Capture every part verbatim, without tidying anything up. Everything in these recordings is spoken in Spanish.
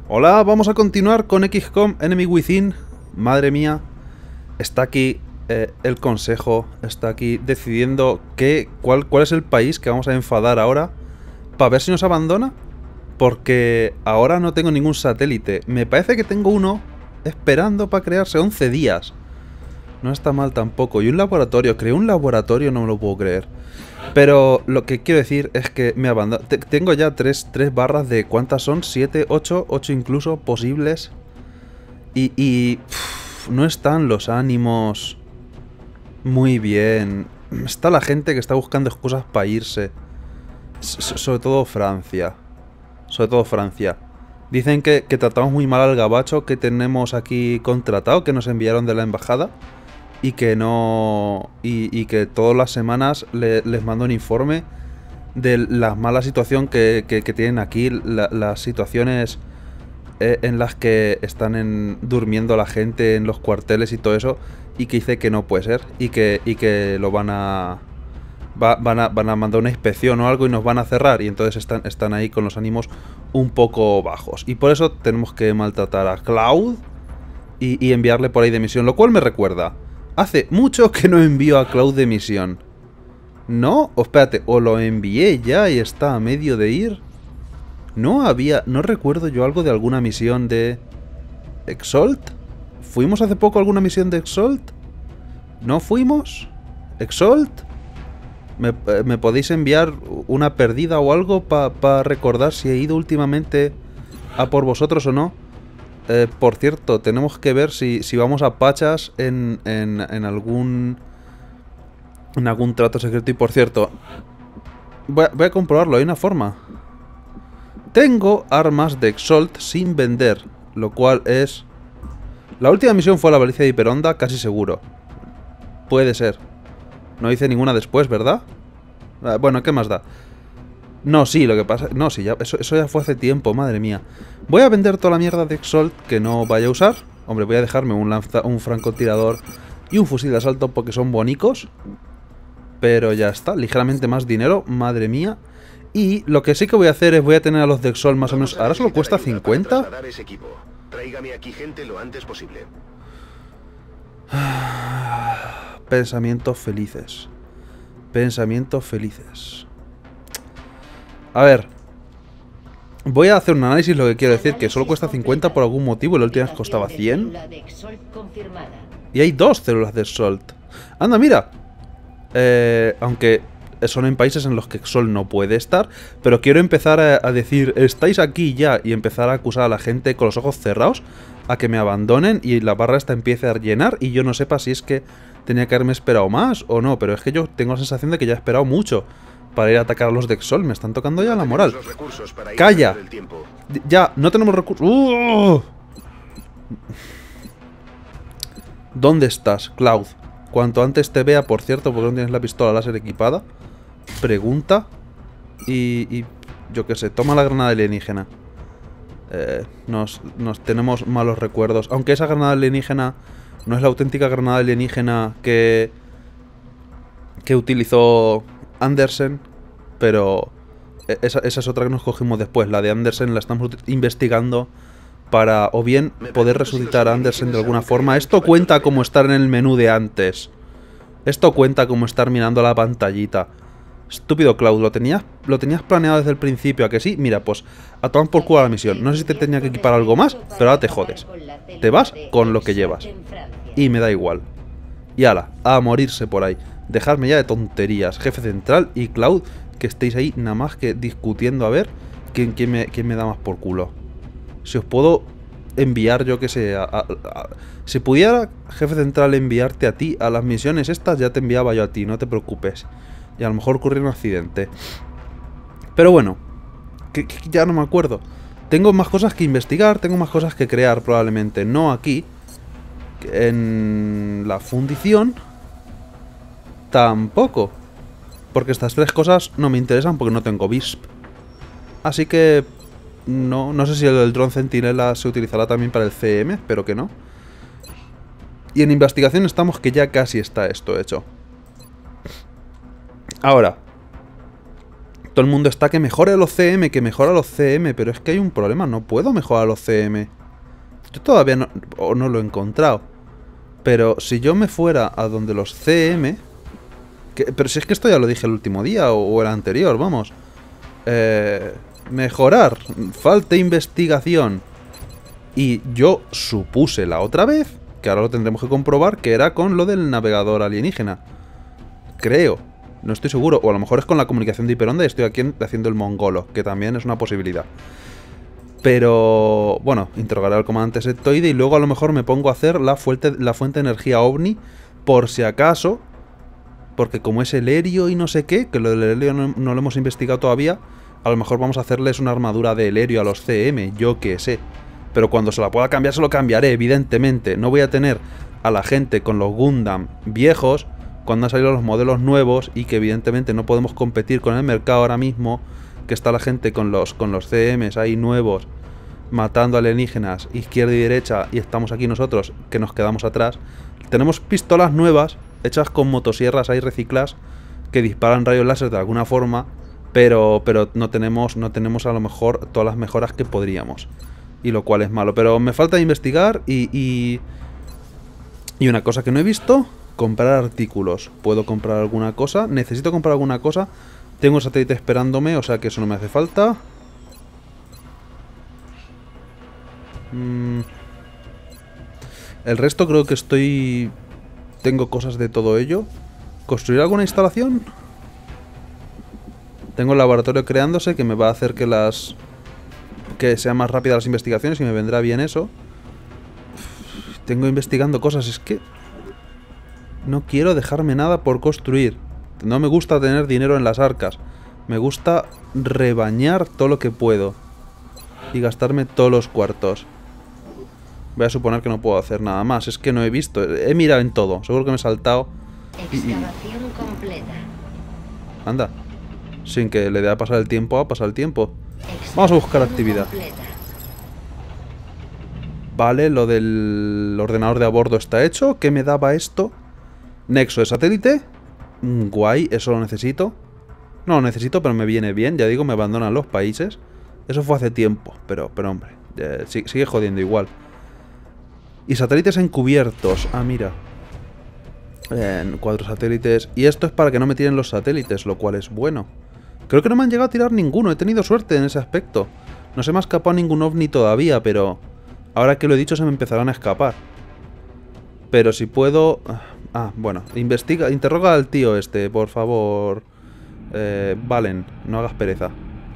Hola, vamos a continuar con equis com Enemy Within. Madre mía, está aquí eh, el consejo, está aquí decidiendo qué, cuál, cuál es el país que vamos a enfadar ahora para ver si nos abandona. Porque ahora no tengo ningún satélite. Me parece que tengo uno esperando para crearse once días. No está mal tampoco. Y un laboratorio, creé un laboratorio, no me lo puedo creer. Pero lo que quiero decir es que me abandono. Tengo ya tres, tres barras de ¿cuántas son? siete, ocho, ocho incluso posibles. Y, y uf, no están los ánimos muy bien. Está la gente que está buscando excusas para irse. S- sobre todo Francia. Sobre todo Francia. Dicen que, que tratamos muy mal al gabacho que tenemos aquí contratado, que nos enviaron de la embajada. Y que no... Y, y que todas las semanas le, les mando un informe de la mala situación que, que, que tienen aquí, la, las situaciones eh, en las que están en, durmiendo la gente en los cuarteles y todo eso, y que dice que no puede ser, y que, y que lo van a, va, van a... Van a mandar una inspección o algo y nos van a cerrar, y entonces están, están ahí con los ánimos un poco bajos. Y por eso tenemos que maltratar a Cloud y, y enviarle por ahí de misión, lo cual me recuerda... Hace mucho que no envío a Cloud de misión. ¿No? O espérate, o lo envié ya y está a medio de ir. No había... No recuerdo yo algo de alguna misión de... ¿Exalt? ¿Fuimos hace poco a alguna misión de Exalt? ¿No fuimos? ¿Exalt? ¿Me, eh, ¿me podéis enviar una perdida o algo para pa recordar si he ido últimamente a por vosotros o no? Eh, por cierto, tenemos que ver si, si vamos a Pachas en, en, en algún... En algún trato secreto. Y por cierto, voy a, voy a comprobarlo, hay una forma. Tengo armas de Exalt sin vender, lo cual es... La última misión fue a la baliza de Hiperonda, casi seguro. Puede ser. No hice ninguna después, ¿verdad? Ah, bueno, ¿qué más da? No, sí, lo que pasa... No, sí, ya, eso, eso ya fue hace tiempo, madre mía. Voy a vender toda la mierda de Exalt que no vaya a usar. Hombre, voy a dejarme un, lanza, un francotirador y un fusil de asalto porque son bonicos. Pero ya está, ligeramente más dinero, madre mía. Y lo que sí que voy a hacer es voy a tener a los de Exalt más o menos... ¿Ahora solo cuesta cincuenta? Tráigame aquí gente lo antes posible. Pensamientos felices. Pensamientos felices. A ver. Voy a hacer un análisis, lo que quiero decir, que solo cuesta cincuenta por algún motivo y la última vez costaba cien. Y hay dos células de Exalt. Anda, mira. Eh, aunque son en países en los que Exalt no puede estar, pero quiero empezar a, a decir, estáis aquí ya, y empezar a acusar a la gente con los ojos cerrados a que me abandonen y la barra esta empiece a llenar y yo no sepa si es que tenía que haberme esperado más o no, pero es que yo tengo la sensación de que ya he esperado mucho para ir a atacar a los de Exalt. Me están tocando ya la moral. ¡Calla! Ya, no tenemos recursos. ¡Uh! ¿Dónde estás, Cloud? Cuanto antes te vea, por cierto, porque no tienes la pistola láser equipada. Pregunta. Y, y yo qué sé, toma la granada alienígena. Eh, nos, nos tenemos malos recuerdos. Aunque esa granada alienígena no es la auténtica granada alienígena que... que utilizó Andersen. Pero esa, esa es otra que nos cogimos después. La de Andersen la estamos investigando para o bien poder resucitar a Andersen de alguna forma. Esto cuenta como estar en el menú de antes. Esto cuenta como estar mirando la pantallita. Estúpido Cloud, ¿lo tenías, lo tenías planeado desde el principio? ¿A que sí? Mira, pues a tomar por culo la misión. No sé si te tenía que equipar algo más, pero ahora te jodes. Te vas con lo que llevas. Y me da igual. Y ala, a morirse por ahí. Dejadme ya de tonterías. Jefe central y Cloud, que estéis ahí nada más que discutiendo a ver quién, quién, me, quién me da más por culo. Si os puedo enviar, yo que sé, a, a, a, si pudiera, jefe central, enviarte a ti a las misiones estas, ya te enviaba yo a ti, no te preocupes. Y a lo mejor ocurrió un accidente. Pero bueno, que, que ya no me acuerdo. Tengo más cosas que investigar, tengo más cosas que crear probablemente. No aquí, en la fundición, tampoco. Porque estas tres cosas no me interesan porque no tengo V I S P. Así que... No, no sé si el del dron centinela se utilizará también para el C M, espero que no. Y en investigación estamos que ya casi está esto hecho. Ahora, Todo el mundo está que mejore los C M, que mejora los C M, pero es que hay un problema, no puedo mejorar los C M. Yo todavía no, o no lo he encontrado. Pero si yo me fuera a donde los C M... Que, pero si es que esto ya lo dije el último día o, o el anterior, vamos. Eh, mejorar, falta investigación. Y yo supuse la otra vez, que ahora lo tendremos que comprobar, que era con lo del navegador alienígena. Creo, no estoy seguro. O a lo mejor es con la comunicación de hiperonda y estoy aquí haciendo el mongolo, que también es una posibilidad. Pero, bueno, interrogaré al comandante sectoide y luego a lo mejor me pongo a hacer la fuente, la fuente de energía ovni, por si acaso, porque como es el helio y no sé qué, que lo del helio no, no lo hemos investigado todavía, a lo mejor vamos a hacerles una armadura de helio a los C M, yo qué sé. Pero cuando se la pueda cambiar, se lo cambiaré, evidentemente. No voy a tener a la gente con los Gundam viejos cuando han salido los modelos nuevos y que evidentemente no podemos competir con el mercado ahora mismo, que está la gente con los, con los C Ms ahí nuevos, matando alienígenas izquierda y derecha, y estamos aquí nosotros, que nos quedamos atrás. Tenemos pistolas nuevas, hechas con motosierras ahí recicladas, que disparan rayos láser de alguna forma, pero, pero no tenemos, no tenemos a lo mejor todas las mejoras que podríamos. Y lo cual es malo, pero me falta investigar y, y... Y una cosa que no he visto, comprar artículos. ¿Puedo comprar alguna cosa? ¿Necesito comprar alguna cosa? Tengo un satélite esperándome, o sea que eso no me hace falta. Mm. El resto creo que estoy... Tengo cosas de todo ello. ¿Construir alguna instalación? Tengo el laboratorio creándose que me va a hacer que las... que sean más rápidas las investigaciones y me vendrá bien eso. Tengo investigando cosas, es que... No quiero dejarme nada por construir. No me gusta tener dinero en las arcas. Me gusta rebañar todo lo que puedo. Y gastarme todos los cuartos. Voy a suponer que no puedo hacer nada más. Es que no he visto. He mirado en todo. Seguro que me he saltado. Excavación completa. Anda. Sin que le dé a pasar el tiempo, a pasar el tiempo. Vamos a buscar actividad. Completa. Vale, lo del ordenador de a bordo está hecho. ¿Qué me daba esto? Nexo de satélite. Mm, guay, eso lo necesito. No lo necesito, pero me viene bien. Ya digo, me abandonan los países. Eso fue hace tiempo, pero, pero hombre, eh, sigue jodiendo igual. Y satélites encubiertos. Ah, mira. Eh, cuatro satélites. Y esto es para que no me tiren los satélites, lo cual es bueno. Creo que no me han llegado a tirar ninguno. He tenido suerte en ese aspecto. No se me ha escapado ningún ovni todavía, pero... Ahora que lo he dicho se me empezarán a escapar. Pero si puedo... Ah, bueno. Investiga, interroga al tío este, por favor. Eh, Valen, no hagas pereza.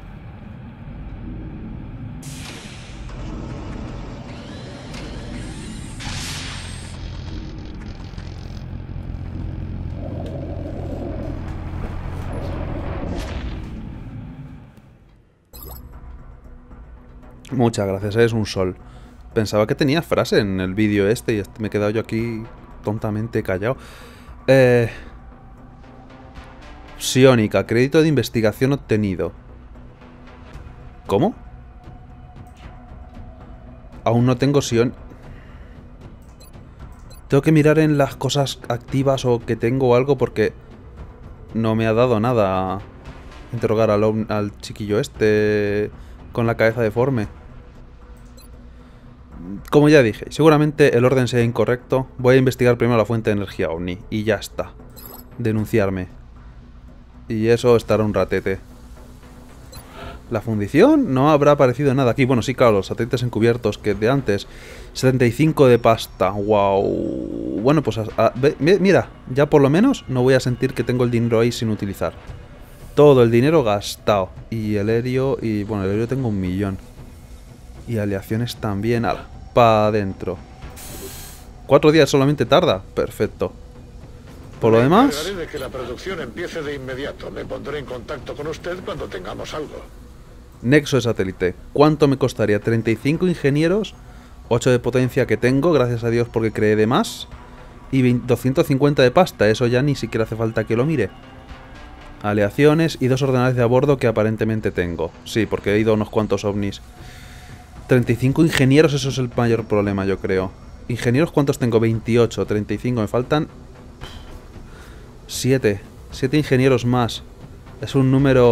Muchas gracias, eres un sol. Pensaba que tenía frase en el vídeo este y me he quedado yo aquí tontamente callado. Eh... Psiónica, crédito de investigación obtenido. ¿Cómo? Aún no tengo Sion... Tengo que mirar en las cosas activas o que tengo o algo porque no me ha dado nada interrogar al, al chiquillo este con la cabeza deforme. Como ya dije, seguramente el orden sea incorrecto. Voy a investigar primero la fuente de energía ovni y ya está. Denunciarme. Y eso estará un ratete. La fundición no habrá aparecido nada aquí. Bueno, sí, claro, los satélites encubiertos que de antes. setenta y cinco de pasta. Wow. Bueno, pues a, a, ve, mira, ya por lo menos no voy a sentir que tengo el dinero ahí sin utilizar. Todo el dinero gastado. Y el helio, y bueno, el helio tengo un millón. Y aleaciones también. Ala, para adentro. Cuatro días solamente tarda. Perfecto. Por lo demás... Me encargaré de que la producción empiece de inmediato. Me pondré en contacto con usted cuando tengamos algo. Nexo de satélite. ¿Cuánto me costaría? treinta y cinco ingenieros. ocho de potencia que tengo, gracias a Dios porque creé de más. Y doscientos cincuenta de pasta. Eso ya ni siquiera hace falta que lo mire. Aleaciones y dos ordenadores de a bordo que aparentemente tengo. Sí, porque he ido a unos cuantos ovnis. treinta y cinco ingenieros, eso es el mayor problema, yo creo. Ingenieros, ¿cuántos tengo? veintiocho, treinta y cinco, me faltan... siete. siete ingenieros más. Es un número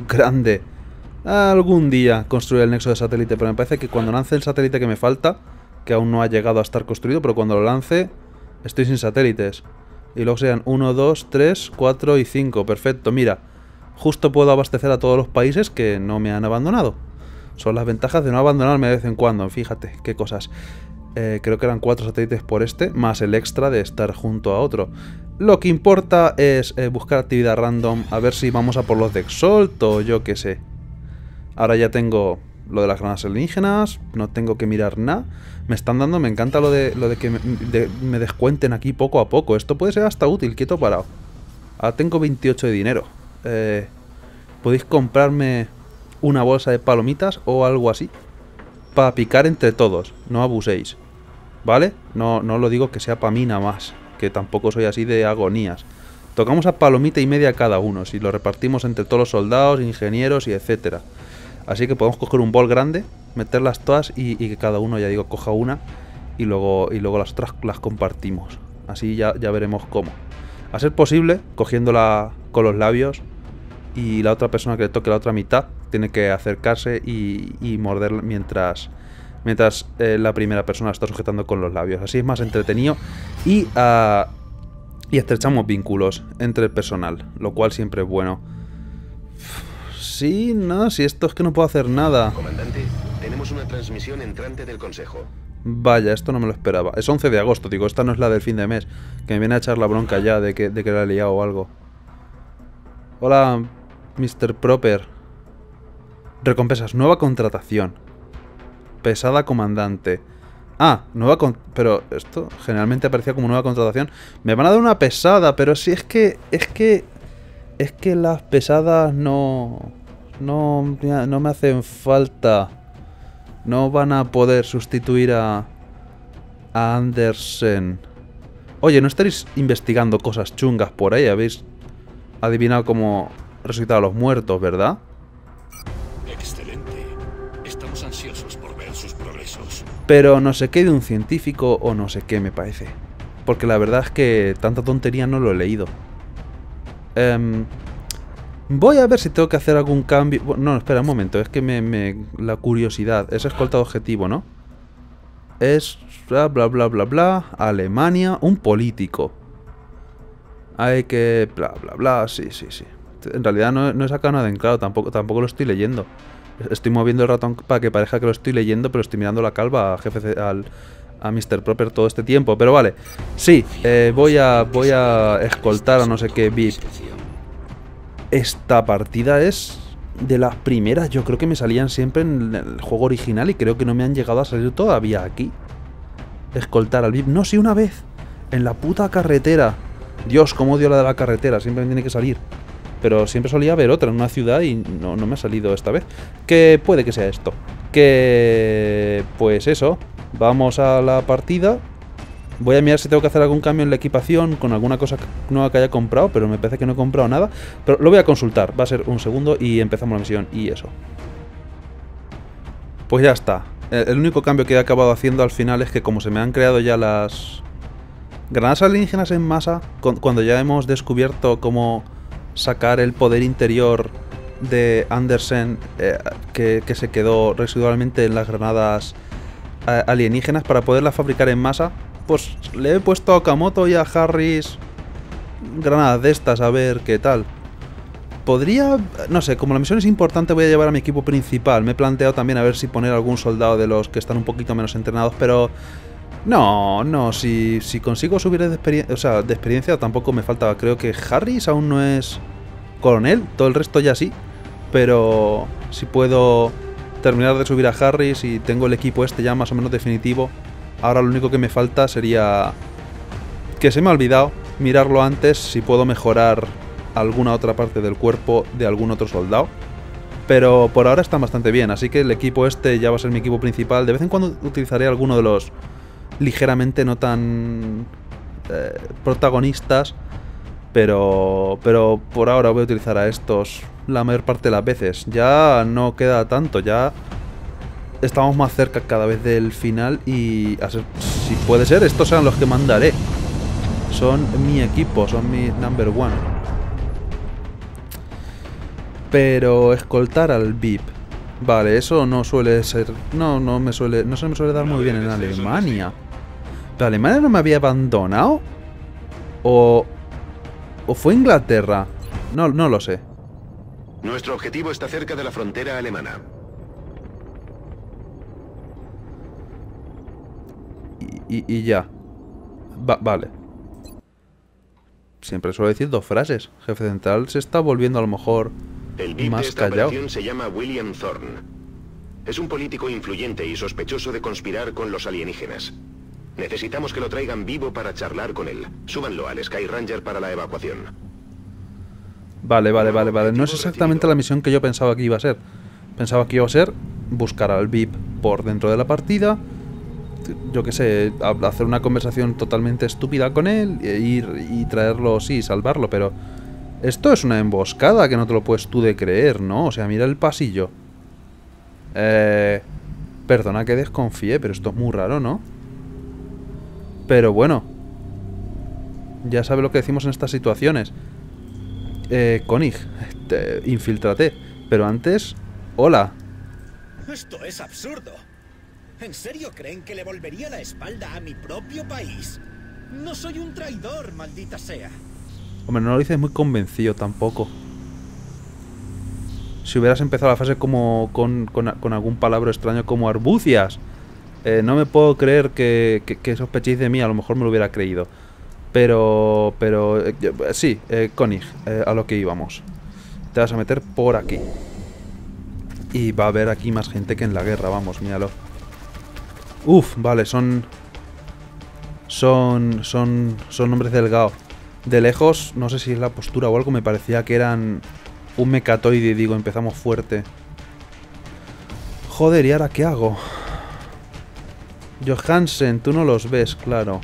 grande. Algún día construir el nexo de satélite, pero me parece que cuando lance el satélite que me falta, que aún no ha llegado a estar construido, pero cuando lo lance estoy sin satélites. Y luego sean uno, dos, tres, cuatro y cinco. Perfecto, mira. Justo puedo abastecer a todos los países que no me han abandonado. Son las ventajas de no abandonarme de vez en cuando. Fíjate, qué cosas. Eh, creo que eran cuatro satélites por este, más el extra de estar junto a otro. Lo que importa es eh, buscar actividad random, a ver si vamos a por los de Exalt o yo qué sé. Ahora ya tengo lo de las granadas alienígenas, no tengo que mirar nada. Me están dando, me encanta lo de, lo de que me, de, me descuenten aquí poco a poco. Esto puede ser hasta útil, quieto parado. Ahora tengo veintiocho de dinero. Eh, Podéis comprarme una bolsa de palomitas o algo así para picar entre todos, no abuséis, ¿vale? No, no lo digo que sea para mí nada más, que tampoco soy así de agonías. Tocamos a palomita y media cada uno, si lo repartimos entre todos los soldados, ingenieros y etcétera. Así que podemos coger un bol grande, meterlas todas y, y que cada uno, ya digo, coja una y luego, y luego las otras las compartimos. Así ya, ya veremos cómo. A ser posible, cogiéndola con los labios y la otra persona que le toque la otra mitad tiene que acercarse y, y morder mientras, mientras eh, la primera persona está sujetando con los labios. Así es más entretenido y, uh, y estrechamos vínculos entre el personal, lo cual siempre es bueno. Sí, no, si esto es que no puedo hacer nada. Comandante, tenemos una transmisión entrante del Consejo. Vaya, esto no me lo esperaba. Es once de agosto, digo, esta no es la del fin de mes, que me viene a echar la bronca ya de que, de que la he liado o algo. Hola, mister Proper. Recompensas, nueva contratación. Pesada comandante. Ah, nueva con... Pero esto generalmente aparecía como nueva contratación. Me van a dar una pesada, pero si es que... Es que... Es que las pesadas no... No, no me hacen falta. No van a poder sustituir a... A Andersen. Oye, ¿no estaréis investigando cosas chungas por ahí? Habéis adivinado cómo resucitar a los muertos, ¿verdad? Excelente. Estamos ansiosos por ver sus progresos. Pero no sé qué de un científico o no sé qué me parece. Porque la verdad es que tanta tontería no lo he leído. Um, voy a ver si tengo que hacer algún cambio. No, espera un momento. Es que me... me la curiosidad. Es escolta de objetivo, ¿no? Es... Bla, bla, bla, bla, bla. Alemania. Un político. Hay que... Bla, bla, bla. Sí, sí, sí. En realidad no, no he sacado nada en claro. Tampoco, tampoco lo estoy leyendo. Estoy moviendo el ratón para que parezca que lo estoy leyendo, pero estoy mirando la calva a jefe al... a mister Proper todo este tiempo, pero vale. Sí, eh, voy a voy a escoltar a no sé qué V I P. Esta partida es de las primeras, yo creo que me salían siempre en el juego original y creo que no me han llegado a salir todavía aquí. Escoltar al V I P, no, sí, una vez. En la puta carretera. Dios, cómo odio la de la carretera, siempre me tiene que salir. Pero siempre solía haber otra en una ciudad y no, no me ha salido esta vez. Que puede que sea esto. Que... pues eso. Vamos a la partida. Voy a mirar si tengo que hacer algún cambio en la equipación con alguna cosa nueva que haya comprado, pero me parece que no he comprado nada. Pero lo voy a consultar, va a ser un segundo y empezamos la misión y eso. Pues ya está. El único cambio que he acabado haciendo al final es que como se me han creado ya las granadas alienígenas en masa, cuando ya hemos descubierto cómo sacar el poder interior de Andersen, eh, que, que se quedó residualmente en las granadas alienígenas para poderlas fabricar en masa, pues le he puesto a Okamoto y a Harris granadas de estas a ver qué tal. Podría, no sé, como la misión es importante voy a llevar a mi equipo principal. Me he planteado también a ver si poner algún soldado de los que están un poquito menos entrenados, pero no, no, si, si consigo subir de experiencia, o sea, de experiencia tampoco me falta. Creo que Harris aún no es coronel, todo el resto ya sí, pero si puedo terminar de subir a Harris y tengo el equipo este ya más o menos definitivo. Ahora lo único que me falta sería, que se me ha olvidado mirarlo antes, si puedo mejorar alguna otra parte del cuerpo de algún otro soldado. Pero por ahora está bastante bien, así que el equipo este ya va a ser mi equipo principal. De vez en cuando utilizaré alguno de los ligeramente no tan eh, protagonistas, pero, pero por ahora voy a utilizar a estos la mayor parte de las veces. Ya no queda tanto, ya estamos más cerca cada vez del final y a ser, si puede ser, estos serán los que mandaré. Son mi equipo, son mi number one. Pero escoltar al V I P. Vale, eso no suele ser... No, no me suele... No se me suele dar muy bien en Alemania. ¿Pero Alemania no me había abandonado? ¿O... ¿O fue Inglaterra? No, no lo sé. Nuestro objetivo está cerca de la frontera alemana. Y, y, y ya. Va, vale. Siempre suelo decir dos frases. Jefe central se está volviendo a lo mejor El V I P de más esta callado. operación se llama William Thorne. Es un político influyente y sospechoso de conspirar con los alienígenas. Necesitamos que lo traigan vivo para charlar con él. Súbanlo al Sky Ranger para la evacuación. Vale, vale, vale, vale. No es exactamente la misión que yo pensaba que iba a ser. Pensaba que iba a ser buscar al V I P por dentro de la partida. Yo qué sé, hacer una conversación totalmente estúpida con él, e ir y traerlo, sí, salvarlo, pero... Esto es una emboscada que no te lo puedes tú de creer, ¿no? O sea, mira el pasillo. Eh... Perdona que desconfíe, pero esto es muy raro, ¿no? Pero bueno. Ya sabe lo que decimos en estas situaciones. Eh, Koenig, te, infíltrate. Pero antes... Hola. Esto es absurdo. ¿En serio creen que le volvería la espalda a mi propio país? No soy un traidor, maldita sea. Hombre, no lo dices muy convencido tampoco. Si hubieras empezado la frase como con, con, con algún palabra extraño como arbucias. Eh, no me puedo creer que, que, que sospechéis de mí, a lo mejor me lo hubiera creído. Pero, pero, eh, sí, eh, Koenig, eh, a lo que íbamos. Te vas a meter por aquí. Y va a haber aquí más gente que en la guerra, vamos, míralo. Uf, vale, son... Son... Son... Son hombres delgados. De lejos, no sé si es la postura o algo, me parecía que eran un mecatoide y digo, empezamos fuerte. Joder, ¿y ahora qué hago? Johansen, tú no los ves, claro.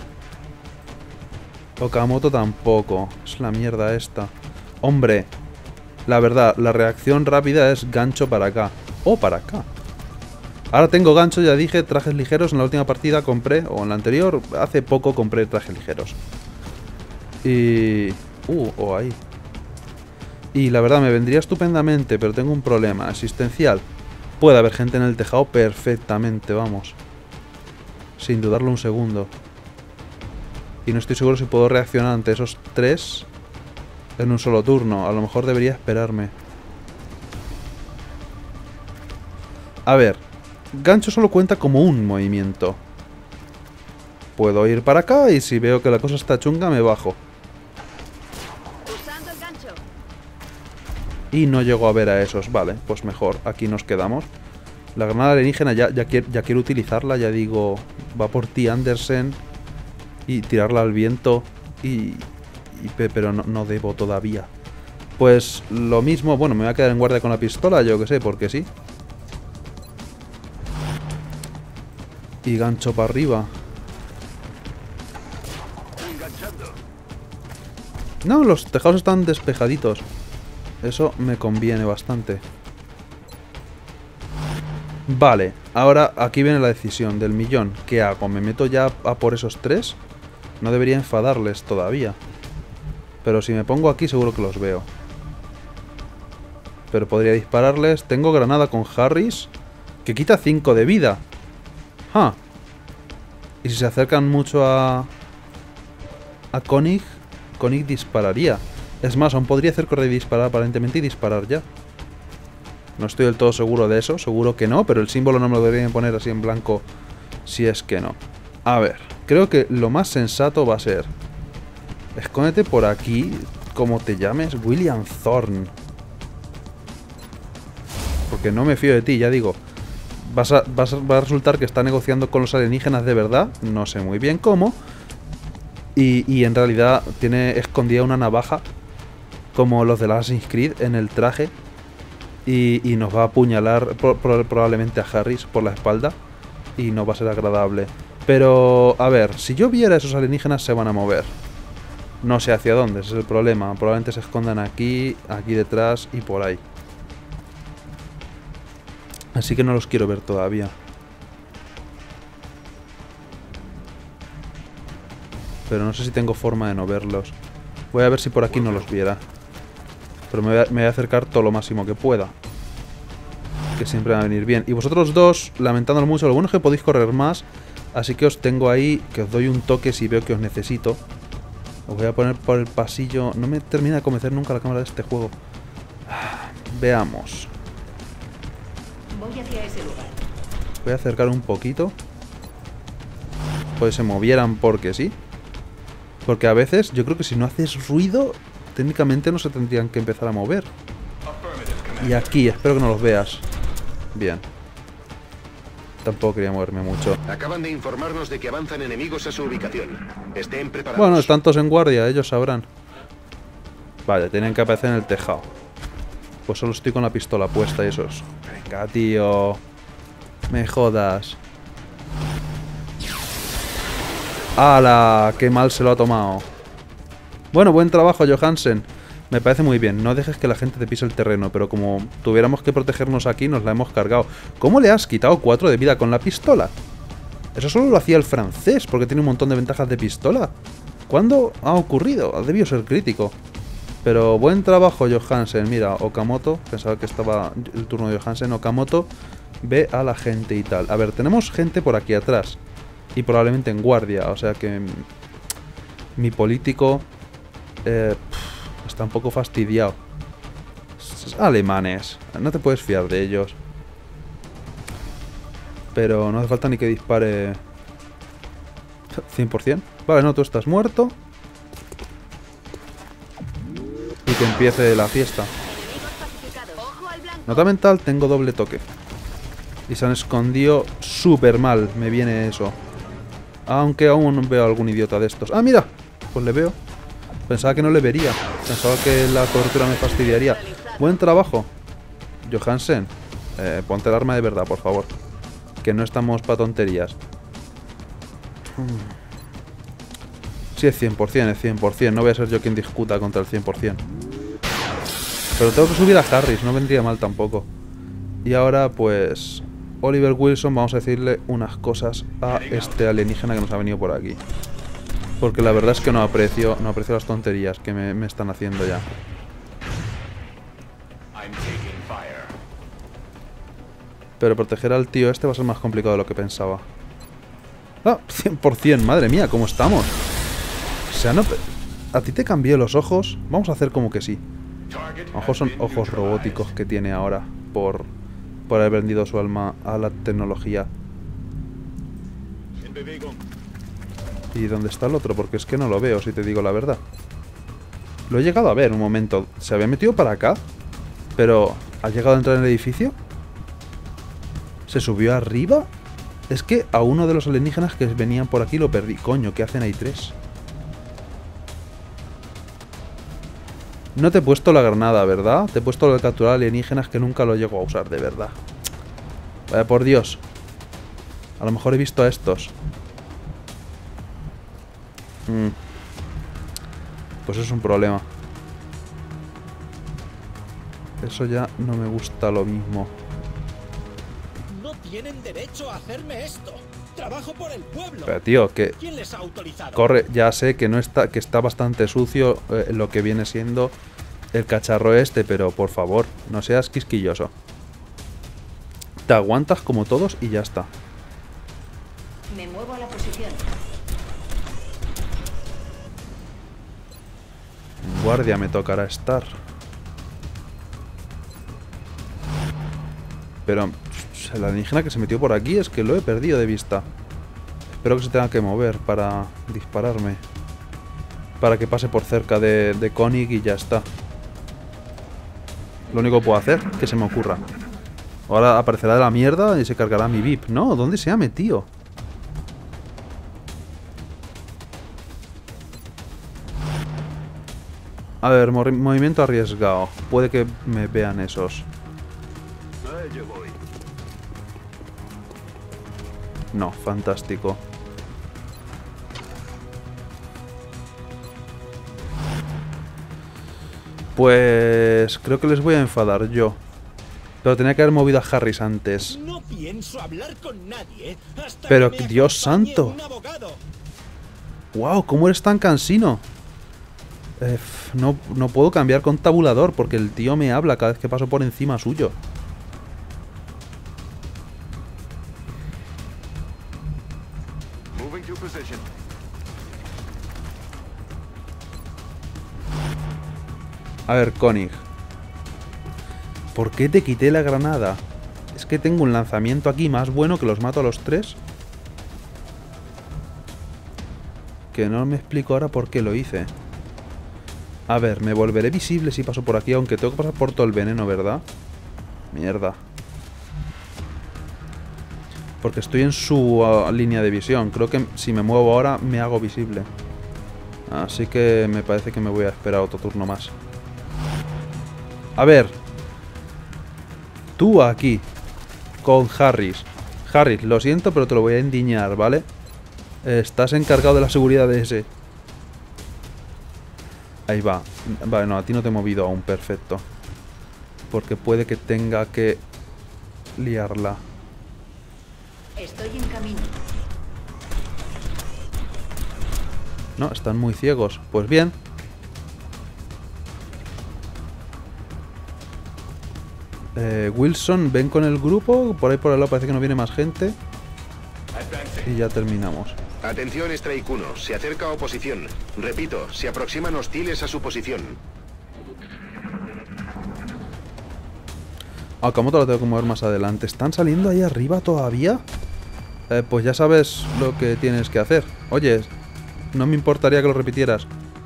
Okamoto tampoco. Es la mierda esta. Hombre, la verdad, la reacción rápida es gancho para acá. O para acá. Ahora tengo gancho, ya dije, trajes ligeros. En la última partida compré, o en la anterior, hace poco compré trajes ligeros. Y... Uh, o ahí. Y la verdad me vendría estupendamente, pero tengo un problema existencial. Puede haber gente en el tejado perfectamente, vamos. Sin dudarlo un segundo. Y no estoy seguro si puedo reaccionar ante esos tres en un solo turno. A lo mejor debería esperarme. A ver. Gancho solo cuenta como un movimiento. Puedo ir para acá y si veo que la cosa está chunga me bajo. Usando el gancho. Y no llego a ver a esos. Vale, pues mejor. Aquí nos quedamos. La granada alienígena ya, ya, quiero, ya quiero utilizarla. Ya digo, va por ti Andersen. Y tirarla al viento. Y... y pero no, no debo todavía. Pues lo mismo. Bueno, me voy a quedar en guardia con la pistola. Yo que sé, porque sí. Y gancho para arriba. No, los tejados están despejaditos. Eso me conviene bastante. Vale, ahora aquí viene la decisión del millón. ¿Qué hago? ¿Me meto ya a por esos tres? No debería enfadarles todavía. Pero si me pongo aquí seguro que los veo. Pero podría dispararles. Tengo granada con Harris, que quita cinco de vida. Ah. Y si se acercan mucho a... A Koenig, Koenig dispararía. Es más, aún podría hacer correr y disparar aparentemente y disparar ya. No estoy del todo seguro de eso, seguro que no, pero el símbolo no me lo deberían poner así en blanco si es que no. A ver, creo que lo más sensato va a ser... Escóndete por aquí, como te llames, William Thorne. Porque no me fío de ti, ya digo. Vas a, vas a, va a resultar que está negociando con los alienígenas de verdad, no sé muy bien cómo. Y, y en realidad tiene escondida una navaja, como los de Assassin's Creed, en el traje. Y, y nos va a apuñalar pro, pro, probablemente a Harris por la espalda. Y no va a ser agradable. Pero, a ver, si yo viera a esos alienígenas se van a mover. No sé hacia dónde, ese es el problema. Probablemente se escondan aquí, aquí detrás y por ahí. Así que no los quiero ver todavía. Pero no sé si tengo forma de no verlos. Voy a ver si por aquí no los viera. Pero me voy, a, me voy a acercar todo lo máximo que pueda. Que siempre va a venir bien. Y vosotros dos, lamentándolo mucho, lo bueno es que podéis correr más. Así que os tengo ahí, que os doy un toque si veo que os necesito. Os voy a poner por el pasillo. No me termina de convencer nunca la cámara de este juego. Veamos. Voy hacia ese lugar. Voy a acercar un poquito. Pues se movieran porque sí. Porque a veces yo creo que si no haces ruido, técnicamente no se tendrían que empezar a mover. Y aquí, espero que no los veas. Bien. Tampoco quería moverme mucho. Acaban de informarnos de que avanzan enemigos a su ubicación. Estén preparados. Bueno, están todos en guardia, ellos sabrán. Vale, tienen que aparecer en el tejado. Pues solo estoy con la pistola puesta y eso es... Venga, tío. Me jodas. ¡Hala! ¡Qué mal se lo ha tomado! Bueno, buen trabajo, Johansen. Me parece muy bien. No dejes que la gente te pise el terreno, pero como tuviéramos que protegernos aquí, nos la hemos cargado. ¿Cómo le has quitado cuatro de vida con la pistola? Eso solo lo hacía el francés, porque tiene un montón de ventajas de pistola. ¿Cuándo ha ocurrido? Ha debido ser crítico. Pero buen trabajo, Johansen. Mira, Okamoto, pensaba que estaba el turno de Johansen. Okamoto ve a la gente y tal. A ver, tenemos gente por aquí atrás. Y probablemente en guardia, o sea que... Mi político... Eh, pff, está un poco fastidiado. Alemanes. No te puedes fiar de ellos. Pero no hace falta ni que dispare... cien por cien. Vale, no, tú estás muerto. Y que empiece la fiesta. Nota mental, tengo doble toque. Y se han escondido súper mal. Me viene eso. Aunque aún veo a algún idiota de estos. ¡Ah, mira! Pues le veo. Pensaba que no le vería. Pensaba que la cobertura me fastidiaría. Buen trabajo. Johansen, eh, ponte el arma de verdad, por favor. Que no estamos para tonterías. Sí, es cien por cien, es cien por cien. No voy a ser yo quien discuta contra el cien por cien. Pero tengo que subir a Harris, no vendría mal tampoco. Y ahora, pues... Oliver Wilson, vamos a decirle unas cosas a este alienígena que nos ha venido por aquí. Porque la verdad es que no aprecio, no aprecio las tonterías que me, me están haciendo ya. Pero proteger al tío este va a ser más complicado de lo que pensaba. ¡Ah! cien por cien, madre mía, ¿cómo estamos? O sea, no... ¿A ti te cambié los ojos? Vamos a hacer como que sí. A lo mejor son ojos robóticos que tiene ahora por... por haber vendido su alma a la tecnología. ¿Y dónde está el otro? Porque es que no lo veo, si te digo la verdad. Lo he llegado a ver un momento. Se había metido para acá, pero ¿ha llegado a entrar en el edificio? ¿Se subió arriba? Es que a uno de los alienígenas que venían por aquí lo perdí. Coño, ¿qué hacen ahí tres? No te he puesto la granada, ¿verdad? Te he puesto lo de capturar alienígenas que nunca lo llego a usar, de verdad. Vaya por Dios. A lo mejor he visto a estos. Mm. Pues es un problema. Eso ya no me gusta lo mismo. No tienen derecho a hacerme esto. Trabajo por el pueblo. Pero tío, que... ¿Quién les ha autorizado? Corre, ya sé que no está, que está bastante sucio eh, lo que viene siendo el cacharro este, pero por favor, no seas quisquilloso. Te aguantas como todos y ya está. Me muevo a la posición. En guardia me tocará estar. Pero el alienígena que se metió por aquí es que lo he perdido de vista. Espero que se tenga que mover para dispararme. Para que pase por cerca de, de Koenig y ya está. Lo único que puedo hacer, que se me ocurra. Ahora aparecerá de la mierda y se cargará mi V I P. No, ¿dónde se ha metido? A ver, movimiento arriesgado. Puede que me vean esos. No, fantástico. Pues creo que les voy a enfadar yo. Pero tenía que haber movido a Harris antes. No pienso hablar con nadie hasta Pero que me Dios acompañe santo. un abogado. ¡Wow! ¿Cómo eres tan cansino? Eh, no, no puedo cambiar con tabulador porque el tío me habla cada vez que paso por encima suyo. A ver, Koenig. ¿Por qué te quité la granada? Es que tengo un lanzamiento aquí más bueno que los mato a los tres. Que no me explico ahora por qué lo hice. A ver, me volveré visible si paso por aquí, aunque tengo que pasar por todo el veneno, ¿verdad? Mierda. Porque estoy en su uh, línea de visión. Creo que si me muevo ahora me hago visible. Así que me parece que me voy a esperar otro turno más. A ver. Tú aquí. Con Harris. Harris, lo siento, pero te lo voy a endiñar, ¿vale? Estás encargado de la seguridad de ese. Ahí va. Vale, no, a ti no te he movido aún, perfecto. Porque puede que tenga que liarla. Estoy en camino. No, están muy ciegos. Pues bien. Eh, Wilson, ven con el grupo. Por ahí por el lado parece que no viene más gente. Y ya terminamos. Atención, Strike uno. Se acerca oposición. Repito, se aproximan hostiles a su posición. Ah, ¿cómo te lo tengo que mover más adelante? ¿Están saliendo ahí arriba todavía? Eh, pues ya sabes lo que tienes que hacer. Oye, no me importaría que lo repitieras.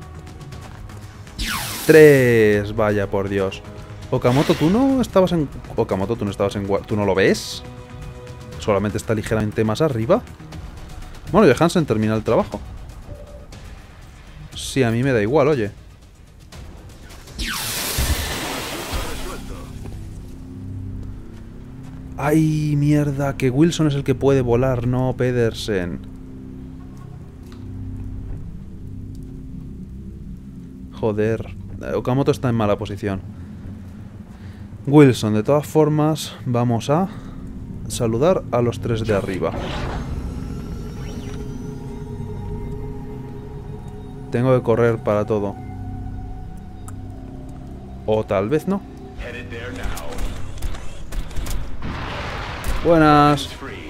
Tres. Vaya, por Dios. Okamoto, ¿tú no estabas en... Okamoto, ¿tú no estabas en... ¿Tú no lo ves? Solamente está ligeramente más arriba. Bueno, Johansen termina el trabajo. Sí, a mí me da igual, oye. ¡Ay, mierda! Que Wilson es el que puede volar, no Pedersen. Joder. Okamoto está en mala posición. Wilson, de todas formas, vamos a saludar a los tres de arriba. Tengo que correr para todo. O tal vez no. Buenas.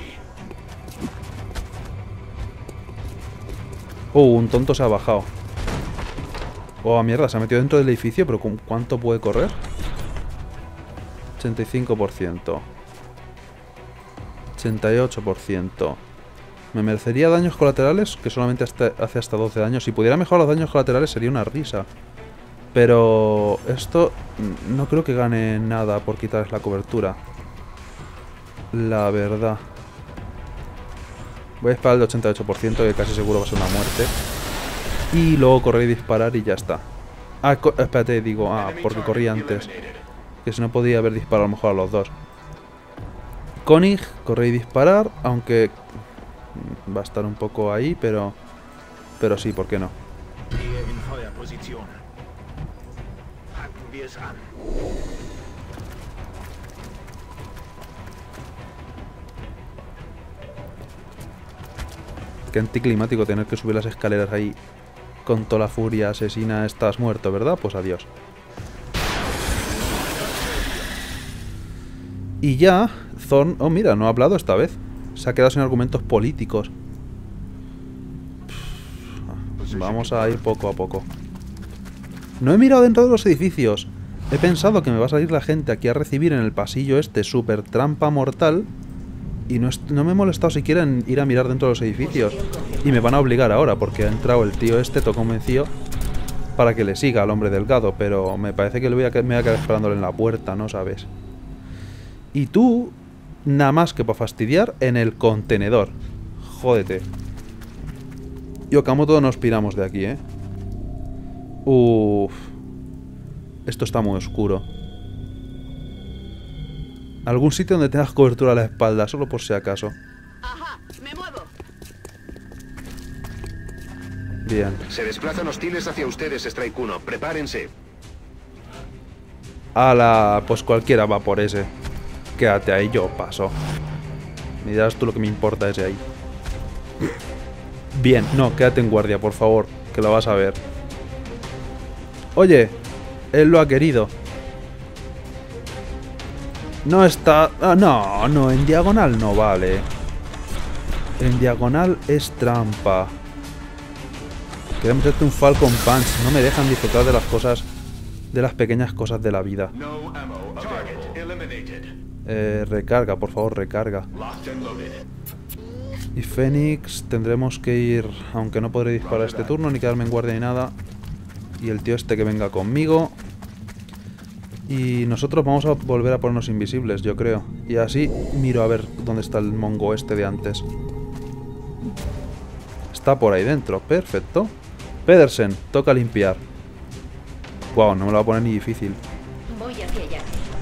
Oh, un tonto se ha bajado. Oh, mierda, se ha metido dentro del edificio, pero ¿cuánto puede correr? ochenta y cinco por ciento. ochenta y ocho por ciento. Me merecería daños colaterales, que solamente hasta, hace hasta doce daños. Si pudiera mejorar los daños colaterales sería una risa. Pero esto no creo que gane nada por quitarles la cobertura. La verdad. Voy a esperar el de ochenta y ocho por ciento, que casi seguro va a ser una muerte. Y luego correr y disparar y ya está. Ah, espérate, digo, ah, porque corrí antes. Que si no podía haber disparado a lo mejor a los dos. Koenig, correr y disparar, aunque va a estar un poco ahí, pero... Pero sí, ¿por qué no? Qué anticlimático tener que subir las escaleras ahí con toda la furia asesina. Estás muerto, ¿verdad? Pues adiós. Y ya, Thorn... Oh, mira, no ha hablado esta vez. Se ha quedado sin argumentos políticos. Vamos a ir poco a poco. No he mirado dentro de los edificios. He pensado que me va a salir la gente aquí a recibir en el pasillo este super trampa mortal. Y no, no me he molestado siquiera en ir a mirar dentro de los edificios. Y me van a obligar ahora porque ha entrado el tío este, todo convencido, para que le siga al hombre delgado. Pero me parece que le voy a, me voy a quedar esperándole en la puerta, ¿no sabes? Y tú, nada más que para fastidiar, en el contenedor. Jódete. Y Okamoto nos piramos de aquí, ¿eh? Uff. Esto está muy oscuro. Algún sitio donde tengas cobertura a la espalda, solo por si acaso. Ajá, me muevo. Bien. Se desplazan hostiles hacia ustedes, Strike uno. Prepárense. Ala, pues cualquiera va por ese. Quédate ahí, yo paso. Mirás tú lo que me importa ese ahí. Bien, no, quédate en guardia, por favor, que lo vas a ver. Oye, él lo ha querido. No está... Ah, no, no, en diagonal no vale. En diagonal es trampa. Quería meterte un Falcon Punch. No me dejan disfrutar de las cosas... De las pequeñas cosas de la vida. Eh, recarga, por favor, recarga. Y Fénix tendremos que ir... Aunque no podré disparar este turno, ni quedarme en guardia ni nada. Y el tío este que venga conmigo. Y nosotros vamos a volver a ponernos invisibles, yo creo. Y así miro a ver dónde está el mongo este de antes. Está por ahí dentro, perfecto. Pedersen, toca limpiar. Wow, no me lo va a poner ni difícil. Voy hacia allá.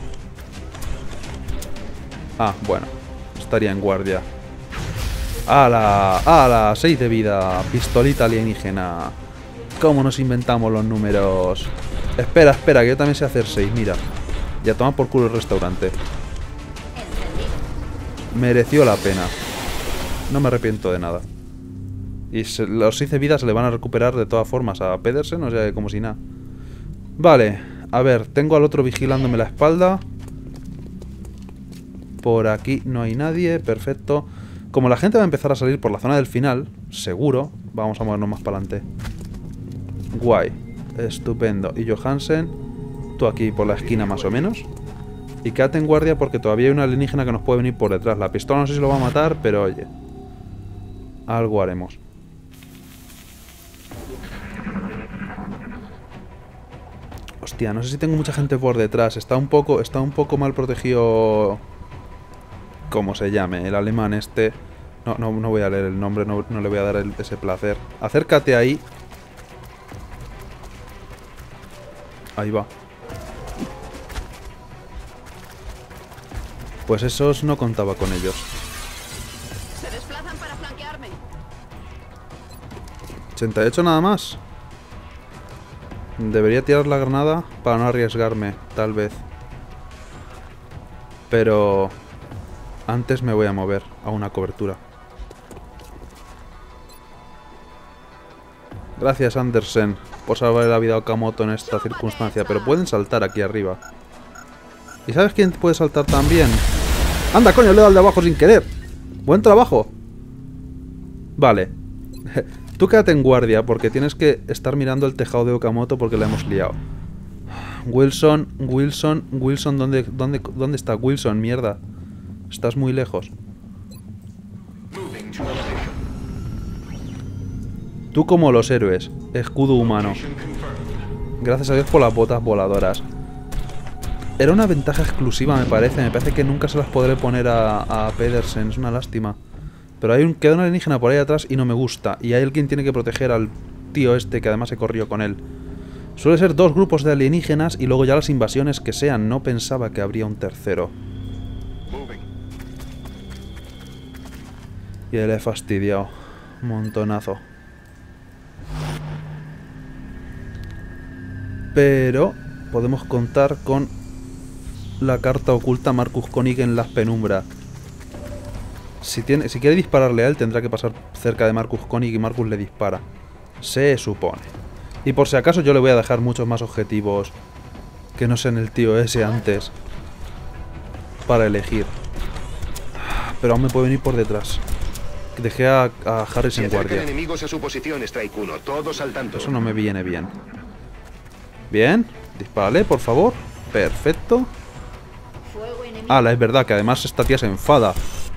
Ah, bueno. Estaría en guardia. ¡Hala! ¡Hala! seis de vida. Pistolita alienígena. ¿Cómo nos inventamos los números? Espera, espera, que yo también sé hacer seis, mira. Ya toma por culo el restaurante. Mereció la pena. No me arrepiento de nada. Y se, los seis de vida se le van a recuperar de todas formas a Pedersen, o sea, como si nada. Vale, a ver, tengo al otro vigilándome la espalda. Por aquí no hay nadie, perfecto. Como la gente va a empezar a salir por la zona del final, seguro, vamos a movernos más para adelante. Guay, estupendo. Y Johansen, tú aquí por la esquina más o menos. Y quédate en guardia porque todavía hay una alienígena que nos puede venir por detrás. La pistola no sé si lo va a matar, pero oye, algo haremos. Hostia, no sé si tengo mucha gente por detrás. Está un poco, está un poco mal protegido. Como se llame, el alemán este. No, no, no voy a leer el nombre, no, no le voy a dar el, ese placer. Acércate ahí. Ahí va. Pues esos no contaba con ellos. Se desplazan para flanquearme. ochenta y ocho nada más. Debería tirar la granada para no arriesgarme, tal vez. Pero antes me voy a mover a una cobertura. Gracias, Andersen, por salvar la vida a Okamoto en esta circunstancia. Pero pueden saltar aquí arriba. ¿Y sabes quién puede saltar también? ¡Anda, coño! Le he dado al de abajo sin querer. ¡Buen trabajo! Vale. Tú quédate en guardia porque tienes que estar mirando el tejado de Okamoto porque la hemos liado. Wilson, Wilson, Wilson, ¿dónde, dónde, dónde está Wilson? Mierda. Estás muy lejos. Tú como los héroes. Escudo humano. Gracias a Dios por las botas voladoras. Era una ventaja exclusiva, me parece. Me parece que nunca se las podré poner a, a Pedersen. Es una lástima. Pero hay un, queda un alienígena por ahí atrás y no me gusta. Y hay alguien que tiene que proteger al tío este que además se corrió con él. Suele ser dos grupos de alienígenas y luego ya las invasiones que sean. No pensaba que habría un tercero. Y le he fastidiado. Montonazo. Pero podemos contar con la carta oculta Marcus König en las penumbras. Si, tiene, si quiere dispararle a él, tendrá que pasar cerca de Marcus König y Marcus le dispara. Se supone. Y por si acaso yo le voy a dejar muchos más objetivos que no sean el tío ese antes para elegir. Pero aún me puede venir por detrás. Dejé a, a Harris en guardia. Enemigos a su posición, Strike uno, todos al tanto. Eso no me viene bien. Bien, dispárale, por favor. Perfecto. ¡Hala! Es verdad que además esta tía se enfada.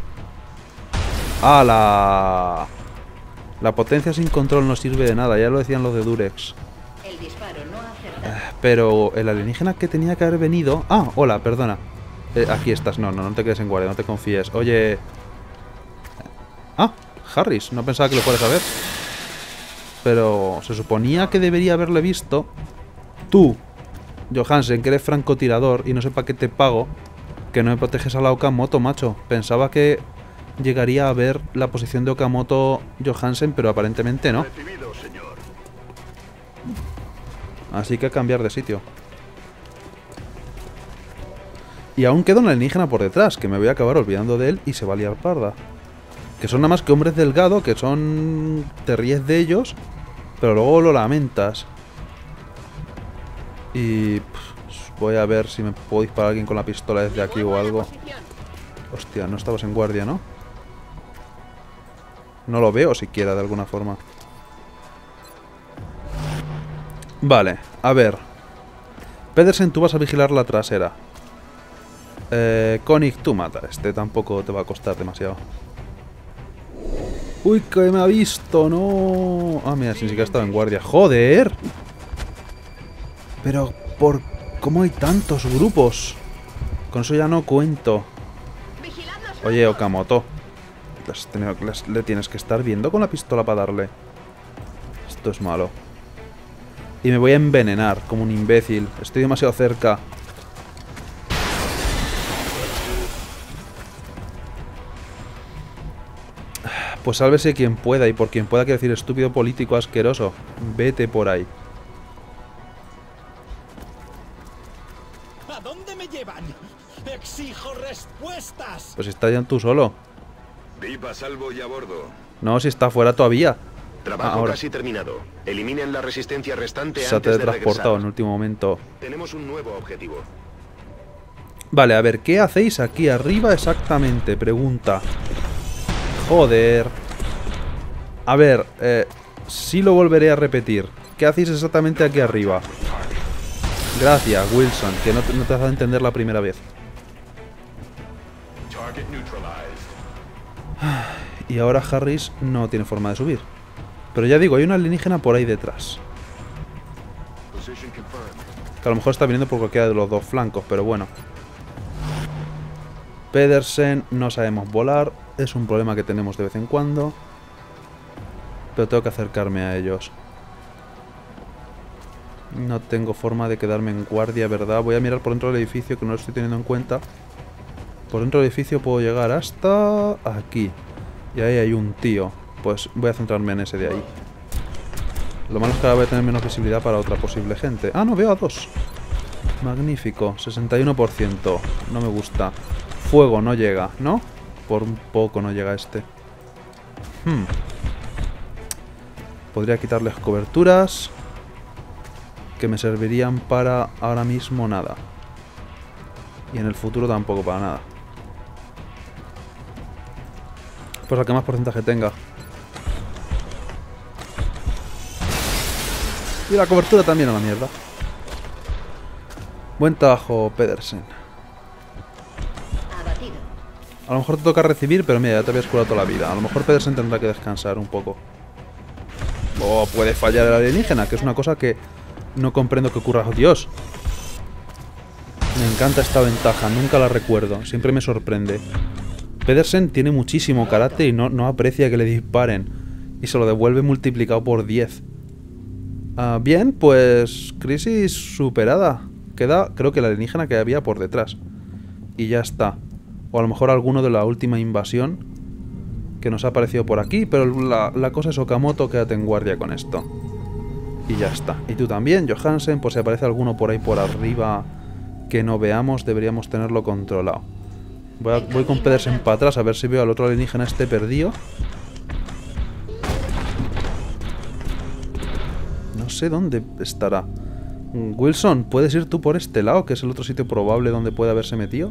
¡Hala! La potencia sin control no sirve de nada, ya lo decían los de Durex. El disparo no acertado. Pero el alienígena que tenía que haber venido... Ah, hola, perdona. Eh, aquí estás, no, no, no te quedes en guardia, no te confíes. Oye... Ah, Harris, no pensaba que lo fueras a ver. Pero se suponía que debería haberle visto. Tú, Johansen, que eres francotirador y no sé para qué te pago, que no me proteges a la Okamoto, macho. Pensaba que llegaría a ver la posición de Okamoto Johansen, pero aparentemente no. Así que a cambiar de sitio. Y aún queda un alienígena por detrás, que me voy a acabar olvidando de él y se va a liar parda. Que son nada más que hombres delgados, que son... te ríes de ellos, pero luego lo lamentas. Y pues, voy a ver si me puedo disparar a alguien con la pistola desde aquí o algo. Hostia, no estabas en guardia, ¿no? No lo veo siquiera de alguna forma. Vale, a ver. Pedersen, tú vas a vigilar la trasera. Eh, Koenig, tú mata. Este tampoco te va a costar demasiado. Uy, que me ha visto, no. Ah, mira, sin siquiera estaba en guardia. ¡Joder! Pero, ¿por cómo hay tantos grupos? Con eso ya no cuento. Oye, Okamoto. Has tenido, les, le tienes que estar viendo con la pistola para darle. Esto es malo. Y me voy a envenenar como un imbécil. Estoy demasiado cerca. Pues sálvese quien pueda. Y por quien pueda quiero decir estúpido político asqueroso. Vete por ahí. ¿A dónde me llevan? Exijo respuestas. Pues está ya tú solo. Viva salvo y a bordo. No, si está fuera todavía. Trabajo Ahora. casi terminado. Eliminen la resistencia restante Se ha antes de teletransportado en regresar. último momento. Tenemos un nuevo objetivo. Vale, a ver, ¿qué hacéis aquí arriba exactamente? Pregunta. Joder. A ver, eh, sí lo volveré a repetir. ¿Qué hacéis exactamente aquí arriba? Gracias, Wilson, que no te, no te has dado a entender la primera vez. Y ahora Harris no tiene forma de subir. Pero ya digo, hay una alienígena por ahí detrás. Que a lo mejor está viniendo por cualquiera de los dos flancos, pero bueno. Pedersen, no sabemos volar. Es un problema que tenemos de vez en cuando. Pero tengo que acercarme a ellos. No tengo forma de quedarme en guardia, ¿verdad? Voy a mirar por dentro del edificio, que no lo estoy teniendo en cuenta. Por dentro del edificio puedo llegar hasta aquí. Y ahí hay un tío. Pues voy a centrarme en ese de ahí. Lo malo es que ahora voy a tener menos visibilidad para otra posible gente. Ah, no, veo a dos. Magnífico, sesenta y uno por ciento. No me gusta. Fuego no llega, ¿no? Por un poco no llega este. Hmm. Podría quitarles coberturas, que me servirían para ahora mismo nada. Y en el futuro tampoco para nada. Pues al que más porcentaje tenga. Y la cobertura también a la mierda. Buen trabajo, Pedersen. Abatido. A lo mejor te toca recibir, pero mira, ya te habías curado toda la vida. A lo mejor Pedersen tendrá que descansar un poco. O puede fallar el alienígena, que es una cosa que no comprendo que ocurra. ¡Oh, Dios! Me encanta esta ventaja, nunca la recuerdo. Siempre me sorprende. Pedersen tiene muchísimo carácter y no, no aprecia que le disparen. Y se lo devuelve multiplicado por diez. Ah, bien, pues crisis superada. Queda, creo que la alienígena que había por detrás. Y ya está. O a lo mejor alguno de la última invasión que nos ha aparecido por aquí. Pero la, la cosa es Okamoto, quédate en guardia con esto. Y ya está. Y tú también, Johansen, por si aparece alguno por ahí por arriba que no veamos, deberíamos tenerlo controlado. Voy, a, voy con Pedersen para atrás a ver si veo al otro alienígena este perdido. No sé dónde estará. Wilson, ¿puedes ir tú por este lado, que es el otro sitio probable donde puede haberse metido?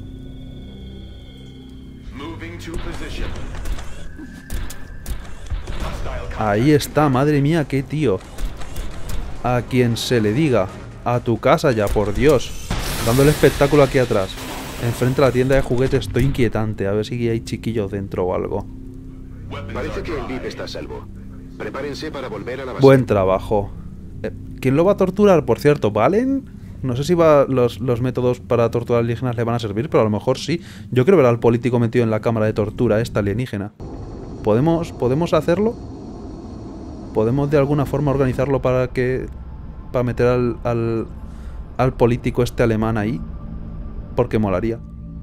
Ahí está, madre mía, qué tío. A quien se le diga. A tu casa ya, por Dios. Dándole espectáculo aquí atrás. Enfrente a la tienda de juguetes, estoy inquietante. A ver si hay chiquillos dentro o algo. Parece que el V I P está a salvo. Prepárense para volver a la base. Buen trabajo. Eh, ¿Quién lo va a torturar, por cierto? ¿Valen? No sé si va, los, los métodos para torturar alienígenas le van a servir, pero a lo mejor sí. Yo quiero ver al político metido en la cámara de tortura esta alienígena. ¿Podemos, ¿podemos hacerlo? ¿Podemos de alguna forma organizarlo para que... para meter al, al, al político este alemán ahí? Porque molaría.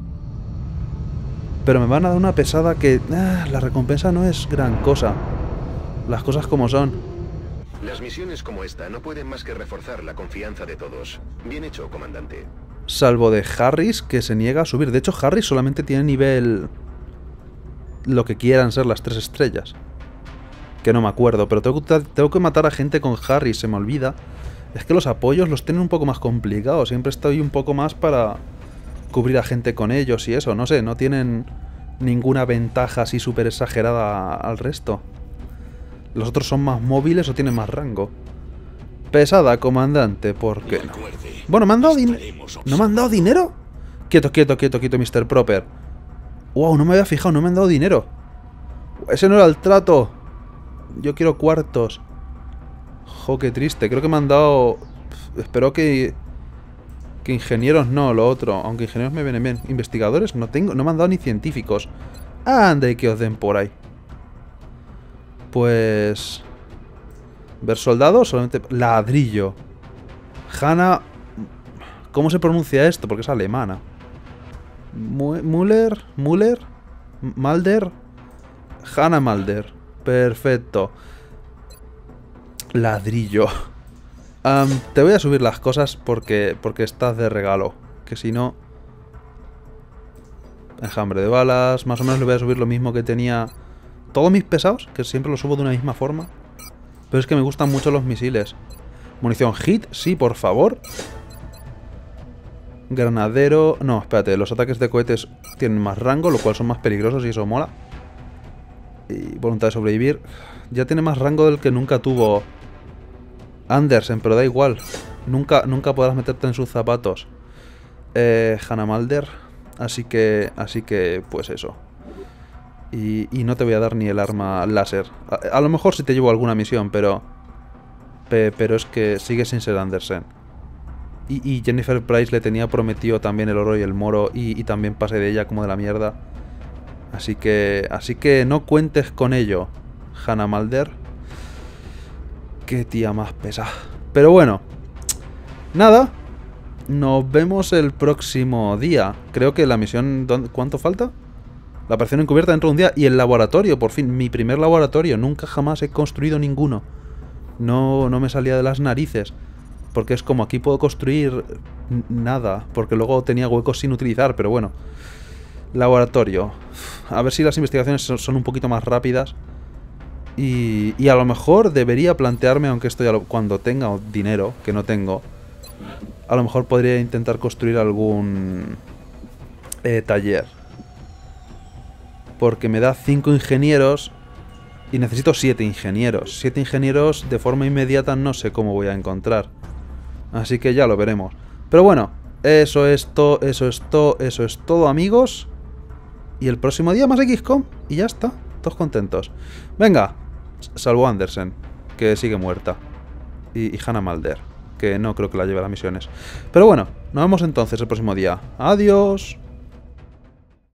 Pero me van a dar una pesada que... Ah, la recompensa no es gran cosa. Las cosas como son. Las misiones como esta no pueden más que reforzar la confianza de todos. Bien hecho, comandante. Salvo de Harris, que se niega a subir. De hecho, Harris solamente tiene nivel... lo que quieran ser las tres estrellas. Que no me acuerdo, pero tengo que, tengo que matar a gente con Harris, se me olvida. Es que los apoyos los tienen un poco más complicados. Siempre estoy un poco más para cubrir a gente con ellos y eso. No sé, no tienen ninguna ventaja así súper exagerada al resto. ¿Los otros son más móviles o tienen más rango? Pesada, comandante, ¿por qué no? Bueno, ¿me han dado dinero? ¿No me han dado dinero? Quieto, quieto, quieto, quieto, mister Proper. Wow, no me había fijado, no me han dado dinero. Ese no era el trato. Yo quiero cuartos. Jo, qué triste. Creo que me han dado... Espero que... Que ingenieros no, lo otro. Aunque ingenieros me vienen bien. Investigadores no tengo. No me han dado ni científicos. Ande, que os den por ahí. Pues... Ver soldados, solamente... Ladrillo. Hanna... ¿Cómo se pronuncia esto? Porque es alemana. Müller... Müller... Malder... Hanna Malder. Perfecto. Ladrillo. Um, te voy a subir las cosas porque, porque estás de regalo. Que si no... Enjambre de balas. Más o menos le voy a subir lo mismo que tenía... Todos mis pesados, que siempre los subo de una misma forma. Pero es que me gustan mucho los misiles. Munición hit, sí, por favor. Granadero... No, espérate, los ataques de cohetes tienen más rango, lo cual son más peligrosos y eso mola. Y voluntad de sobrevivir. Ya tiene más rango del que nunca tuvo Andersen, pero da igual. Nunca, nunca podrás meterte en sus zapatos. Eh, Hanna Malder. Así que, así que, pues eso. Y, y no te voy a dar ni el arma láser. A, a lo mejor sí te llevo alguna misión, pero... Pe, pero es que sigue sin ser Andersen. Y, y Jennifer Price le tenía prometido también el oro y el moro. Y, y también pasé de ella como de la mierda. Así que... Así que no cuentes con ello, Hanna Malder. Qué tía más pesa. Pero bueno. Nada. Nos vemos el próximo día. Creo que la misión... ¿Cuánto falta? La operación encubierta dentro de un día. Y el laboratorio, por fin. Mi primer laboratorio. Nunca jamás he construido ninguno. No, no me salía de las narices. Porque es como aquí puedo construir nada. Porque luego tenía huecos sin utilizar. Pero bueno. Laboratorio. A ver si las investigaciones son, son un poquito más rápidas. Y, y a lo mejor debería plantearme, aunque esto ya lo, cuando tenga dinero, que no tengo, a lo mejor podría intentar construir algún eh, taller. Porque me da cinco ingenieros y necesito siete ingenieros. siete ingenieros de forma inmediata no sé cómo voy a encontrar. Así que ya lo veremos. Pero bueno, eso es todo, eso es todo, eso es todo, amigos. Y el próximo día más equis com y ya está. Todos contentos. Venga, salvo Andersen, que sigue muerta. Y, y Hanna Malder, que no creo que la lleve a las misiones. Pero bueno, nos vemos entonces el próximo día. Adiós.